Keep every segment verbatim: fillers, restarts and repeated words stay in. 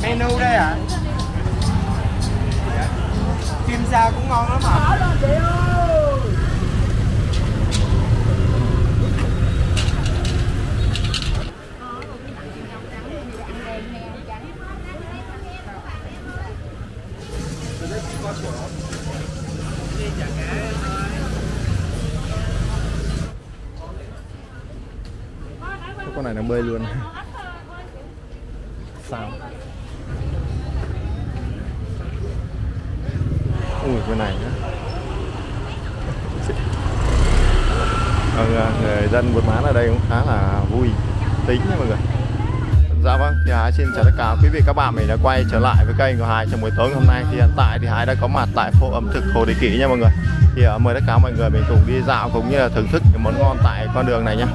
Menu đây ạ. À? Kim sa cũng ngon lắm hả? Con này nó bơi luôn. Sao? Ui cái này nữa. Người dân buôn bán ở đây cũng khá là vui tính nha mọi người. Dạ vâng, thì Hải xin chào tất cả quý vị các bạn, mình đã quay trở lại với kênh của Hải trong buổi tối hôm nay. Thì hiện tại thì Hải đã có mặt tại phố ẩm thực Hồ Thị Kỷ nha mọi người. Thì uh, mời tất cả mọi người mình cùng đi dạo cũng như là thưởng thức những món ngon tại con đường này nhé.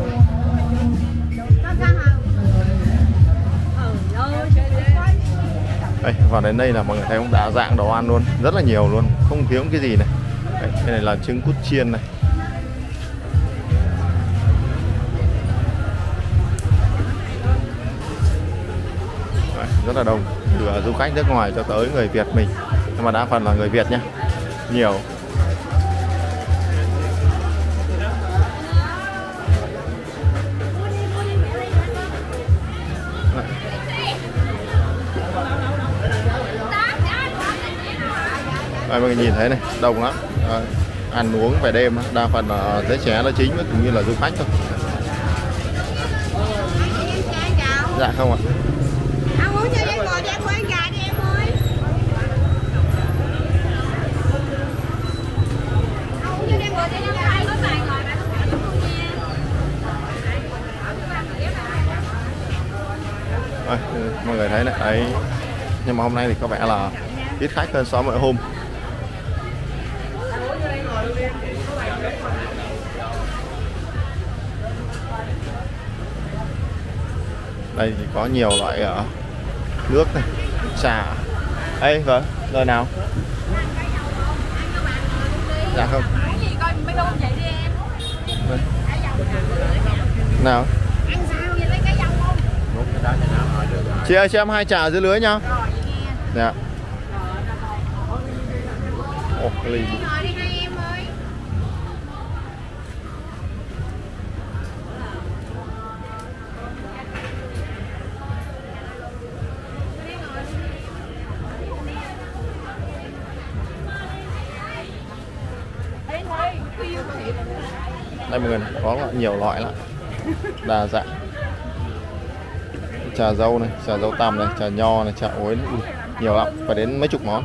Đây, vào đến đây là mọi người thấy cũng đa dạng đồ ăn luôn, rất là nhiều luôn, không thiếu cái gì này. Đây, cái này là trứng cút chiên này. Đây, rất là đông, từ du khách nước ngoài cho tới người Việt mình, nhưng mà đa phần là người Việt nhé, nhiều. Đây, mọi người nhìn thấy này, đông lắm. À, ăn uống về đêm, đa phần là giới trẻ là chính, cũng như là du khách thôi. Dạ không ạ. Ăn uống cho em ngồi cho em quay gà đi em ơi. Ăn uống cho em ngồi cho em quay có vài ngồi bạn không phải luôn nha. Đây, mọi người thấy này, đấy. Nhưng mà hôm nay thì có vẻ là ít khách hơn so với mọi hôm. Đây thì có nhiều loại uh, nước này, trà. Ê, vâng, lời nào? Dạ không. Đây. Nào? Chị ơi, cho em hai trà dưới lưới nhá. Dạ. Ồ, cái ly. Đây mọi người, có nhiều loại lắm, đa dạng. Trà dâu này, trà dâu tằm này, trà nho này, trà ối này. Ui, nhiều lắm, phải đến mấy chục món.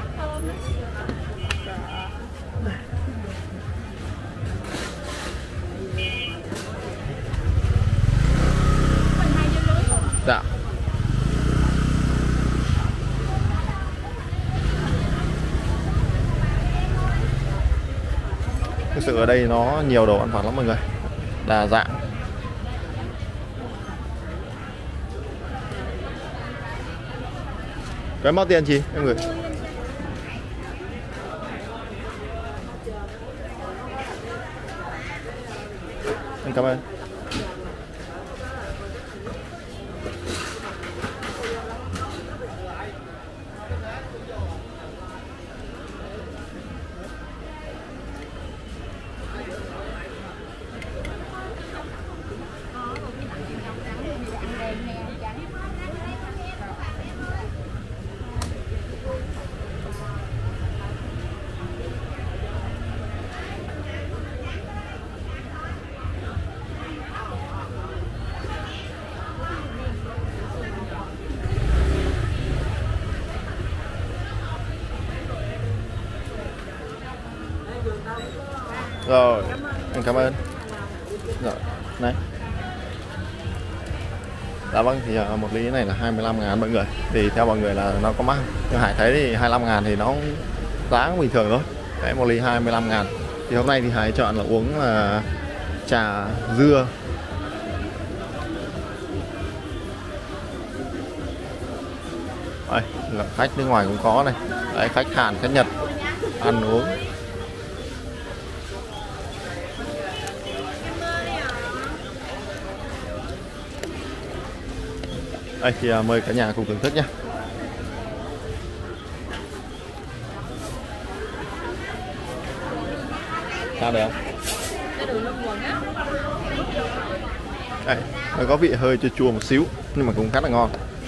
Dạ. Thực sự ở đây nó nhiều đồ ăn vặt lắm mọi người, đa dạng. Cái bao tiền chị em gửi? Em cảm ơn. Rồi, em cảm ơn. Rồi, này. Dạ vâng, thì một ly này là hai mươi lăm ngàn mọi người. Thì theo mọi người là nó có mắc. Nhưng Hải thấy thì hai mươi lăm ngàn thì nó giá cũng bình thường thôi. Đấy, một ly hai mươi lăm ngàn. Thì hôm nay thì Hải chọn là uống là trà dưa. Đây, là khách nước ngoài cũng có này. Đấy, khách Hàn, khách Nhật ăn uống. Đây thì mời cả nhà cùng thưởng thức nhé. Sao được không? Cái đường lông quần á. Đây, nó có vị hơi chua chua một xíu nhưng mà cũng khá là ngon.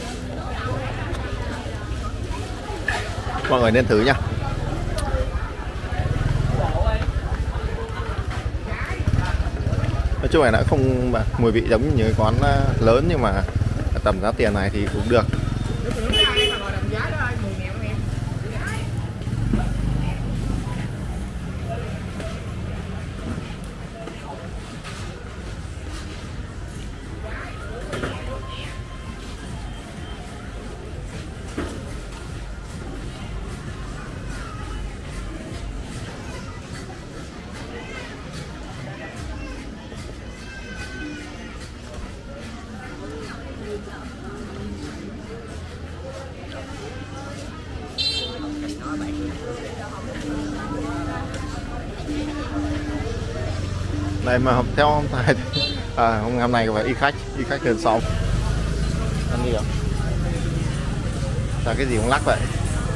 Mọi người nên thử nha. Nói chung là đã không mùi vị giống như những cái quán lớn nhưng mà tầm giá tiền này thì cũng được. Này mà theo ông Tài à, hôm năm nay phải ít khách, ít khách hơn xong. Ăn đi không? Sao cái gì cũng lắc vậy?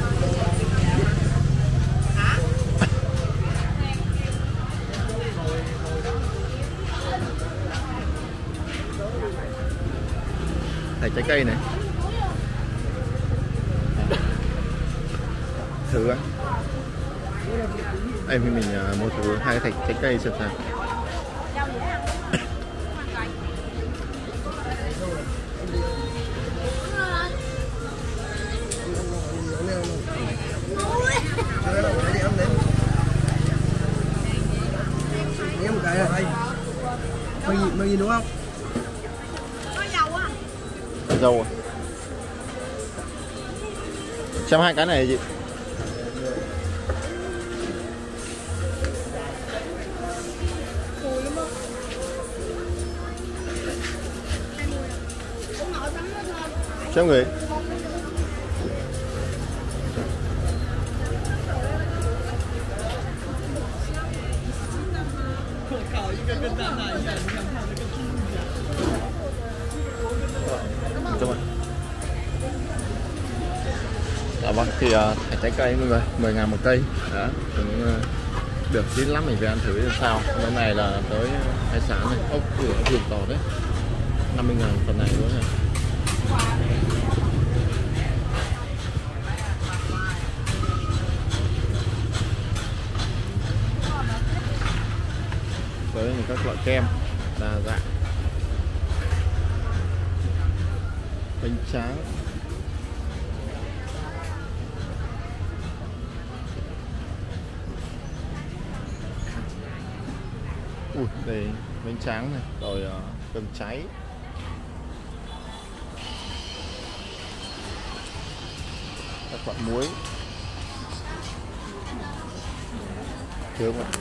Này trái cây này. Thử á. Em mình mua thử hai cái trái cây xem sao. Mày nhìn, mày nhìn đúng không? Có dầu á. Có dầu à? Xem hai cái này gì? Xem người. Dạ vâng, thì uh, trái cây mọi người mười ngàn một cây đó, cũng uh, được chín lắm, mình về ăn thử xem sao. Cái này là tới hải sản này, ốc cửa vườn tỏ đấy, năm mươi ngàn phần này luôn này. Với các loại kem đa dạng, bánh tráng, ui đây bánh tráng này, rồi uh, cơm cháy, các loại muối, thiếu không ạ?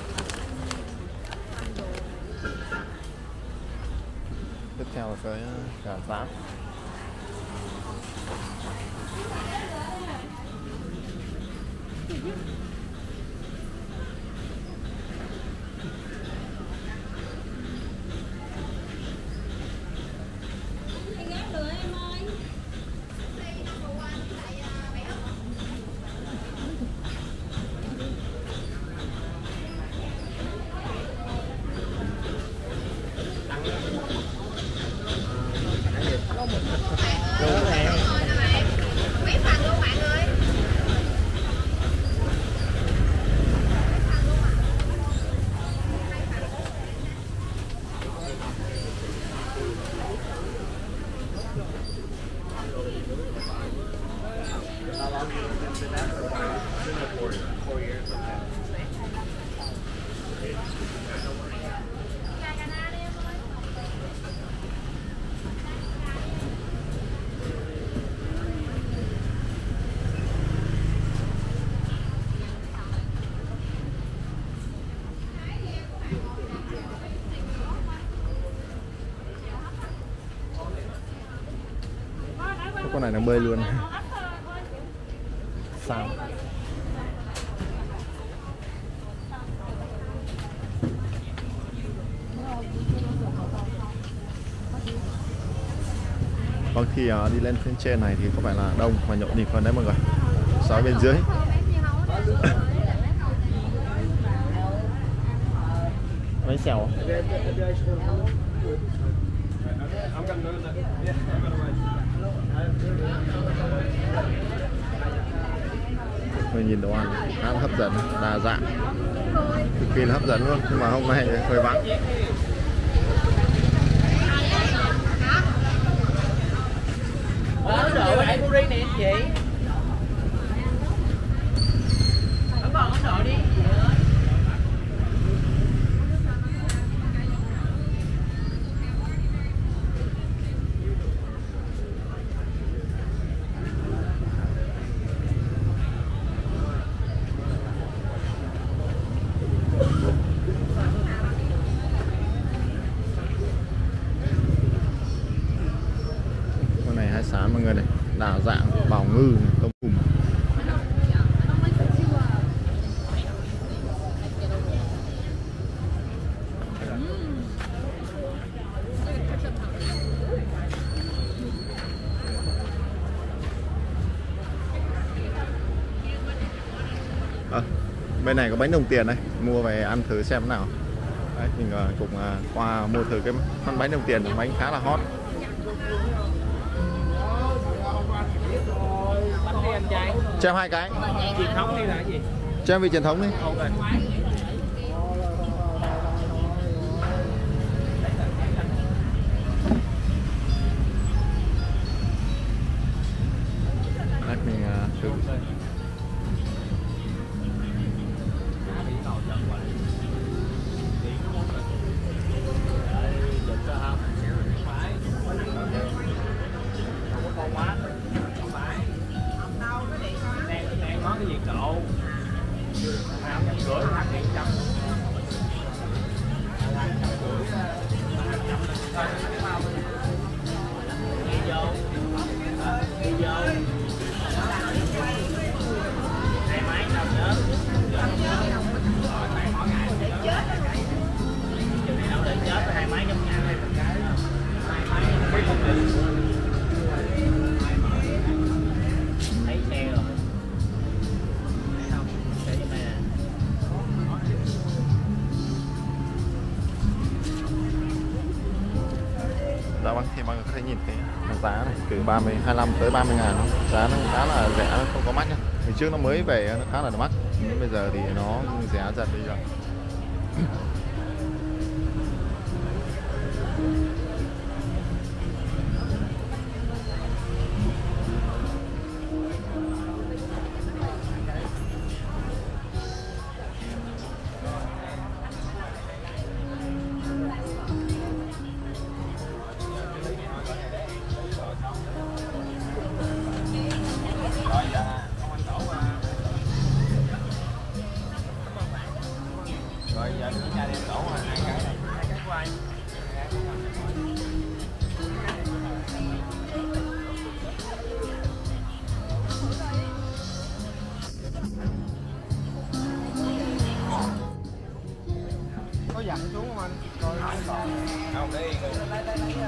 Tiếp theo là cái gà rán. Con này nó bơi luôn. Sao? Còn khi uh, đi lên phía trên này thì có phải là đông và nhộn nhịp hơn đấy mọi người. So với bên dưới. Bánh xèo. Mình nhìn đồ ăn khá là hấp dẫn, đa dạng, cực kỳ là hấp dẫn luôn. Nhưng mà hôm nay hơi vắng. Ấn Độ đại curry nè anh chị. Ấn Độ Ấn Độ đi. Hải sản mọi người này, đa dạng, bào ngư này, tôm hùm. À, bên này có bánh đồng tiền này, mua về ăn thử xem thế nào. Đấy, mình uh, cũng uh, qua mua thử cái món bánh đồng tiền, bánh khá là hot. Cho em hai cái. Truyền thống hay là cái gì? Cho em vị truyền thống đi. Okay. Đấy, mình uh, thử. Cái gì cậu? Hai trăm rưỡi, hai trăm. Đi vô, đi vô. Hai máy đâu nhớ? Chừng này đâu để chết, hai máy giống nhau hay một cái? Hai máy, mấy công ty. Thấy xe rồi. Dạ vâng, thì mọi người có thể nhìn thấy giá này từ ba mươi, hai mươi lăm tới ba mươi ngàn. Giá nó khá là rẻ, nó không có mắc nhá. Hồi trước nó mới về nó khá là mắc, nhưng bây giờ thì nó rẻ dần đi rồi. Rồi giờ chúng ta đem đổ hai cái này, hai cái của anh. Có dặn xuống không anh? Rồi không còn. Không đi. Lấy lấy lấy.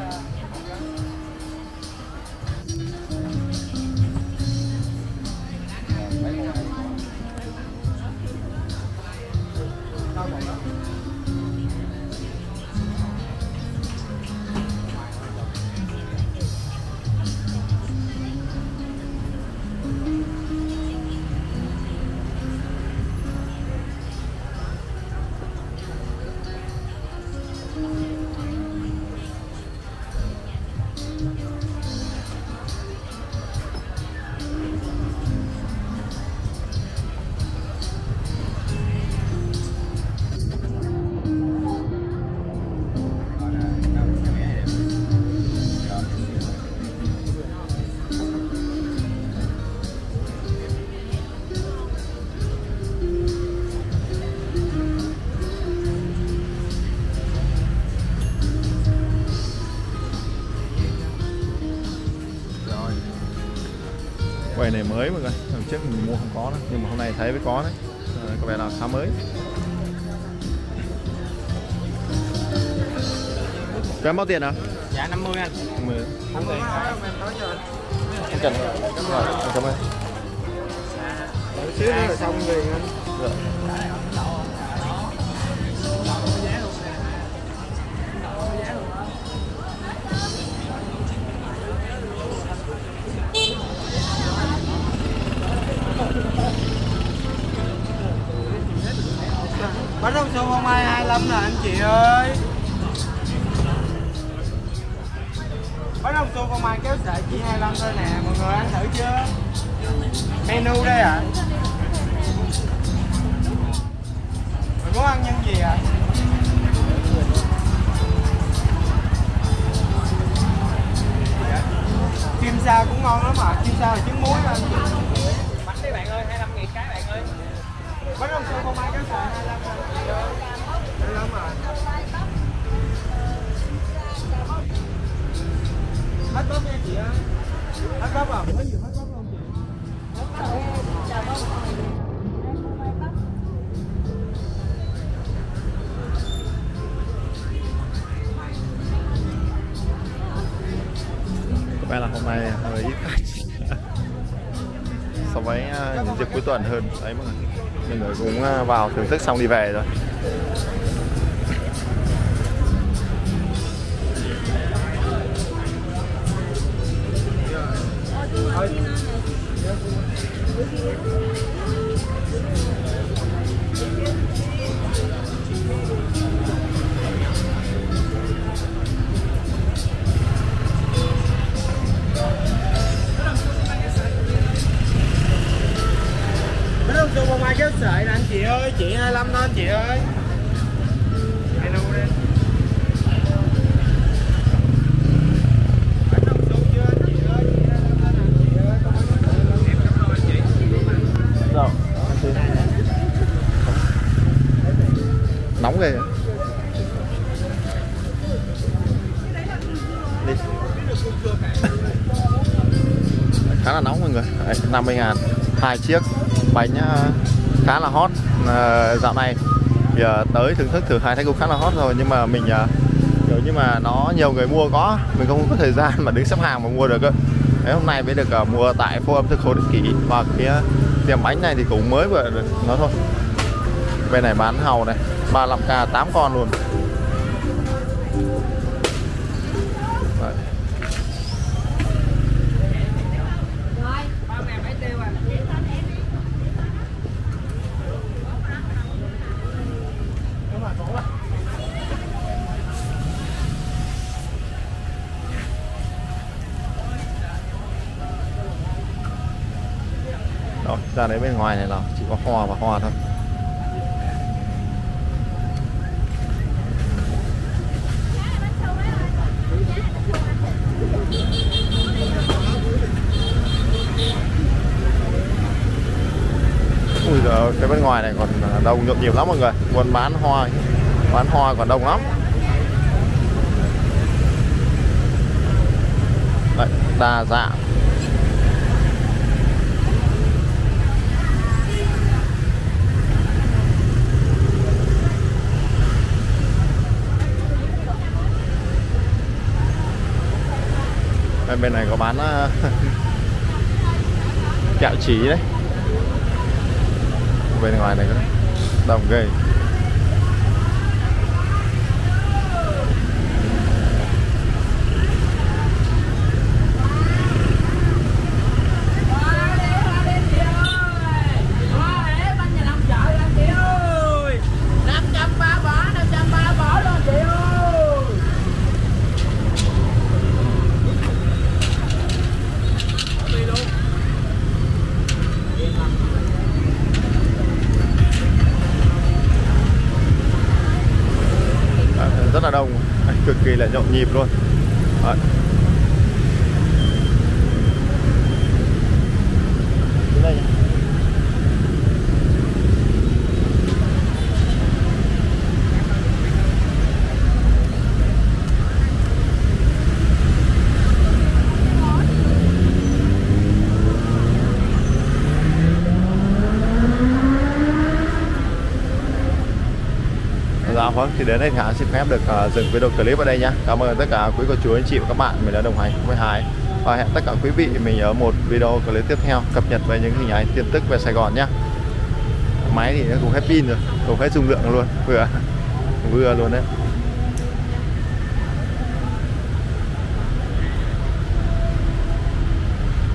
Quầy này mới mọi người, lần trước mình mua không có đó, nhưng mà hôm nay thấy mới có đấy, à, có vẻ là khá mới. Cho em bao tiền hả? Dạ năm mươi anh. năm mươi. Năm mươi. Em nói cho anh. Không cần. Rồi, cảm ơn. Đợi xíu nữa là xong liền anh. Được. số không hai hai lăm nè anh chị ơi. Bánh đồng xu không ai kéo sợi chỉ hai lăm thôi nè, mọi người ăn thử chưa? Menu đây ạ. À. Mình muốn ăn nhân gì ạ? À? Kim sa cũng ngon lắm ạ. À. Kim sa là trứng muối anh. Bánh đi bạn ơi, hai mươi lăm nghìn cái bạn ơi. Bánh đồng xu không ai kéo sợi hai mươi lăm ngàn. hai mươi lăm à. Hết bắp nha chị ơi. Hết bắp à? Mới vừa hết bắp không chị? Có vẻ là hôm nay hơi ít khách so với những dịp cuối tuần hơn đấy mọi người. Mọi người cũng vào thưởng thức xong đi về rồi. Bánh đồng xu không ai kéo sợi nè anh chị ơi, chị hai mươi lăm thôi anh chị ơi. Menu đây. Bánh đồng xu chưa anh chị ơi, chị hai mươi lăm thôi nè anh chị ơi. Em cảm ơn anh chị. Rồi. Nóng ghê. Đi. Khá là nóng mọi người. Đấy, năm mươi ngàn hai chiếc bánh khá là hot uh, dạo này. Thì uh, tới thưởng thức thử hai thái cũng khá là hot rồi, nhưng mà mình uh, kiểu như mà nó nhiều người mua có, mình không có thời gian mà đứng xếp hàng mà mua được cơ. Đấy, hôm nay mới được uh, mua tại phố ẩm thực Hồ Định Kỷ, và cái uh, tiệm bánh này thì cũng mới vừa nó thôi. Bên này bán hàu này ba mươi lăm k tám con luôn. Đấy. Đó, ra đấy bên ngoài này là chỉ có hoa và hoa thôi. Ui giời, cái bên ngoài này còn đông nhộn nhịp lắm mọi người. Buôn bán hoa, bán hoa còn đông lắm. Đấy, đa dạng. Bên này có bán uh, kẹo chí đấy. Bên ngoài này có đông ghê. Rất là đông, cực kỳ là nhộn nhịp luôn. Đấy. Đây. Dạ vâng, thì đến đây Khả xin phép được uh, dừng video clip ở đây nhé. Cảm ơn tất cả quý cô chú anh chị và các bạn mình đã đồng hành với Hải. Và hẹn tất cả quý vị mình ở một video clip tiếp theo cập nhật về những hình ảnh tin tức về Sài Gòn nhé. Máy thì nó cũng hết pin rồi, cũng hết dung lượng luôn, vừa vừa luôn đấy.